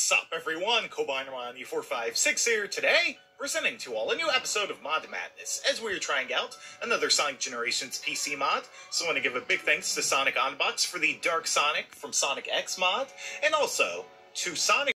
Sup everyone, Kobainamon456 here today, presenting to all a new episode of Mod Madness, as we are trying out another Sonic Generations PC mod. So I want to give a big thanks to Sonic Unbox for the Dark Sonic from Sonic X mod, and also to Sonic